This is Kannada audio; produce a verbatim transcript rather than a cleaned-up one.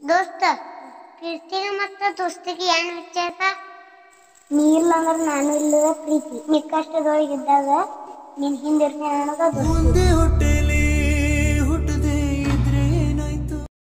ದೋಸ್ತ ಪ್ರೀತಿಗೆ ಮತ್ತ ದೋಸ್ತಿಗೆ ಏನ್ ವ್ಯತ್ಯಾಸ? ನೀ ಇಲ್ಲ ಅಂದ್ರೆ ನಾನು ಇಲ್ಲದ ಪ್ರೀತಿ. ನಿಕ್ಕಷ್ಟದೊಳಗಿದ್ದಾಗ ನಿನ್ ಹಿಂದಿರ್ತೀನಿ ಅನ್ನೋದ ದೋಸ್ತಿ.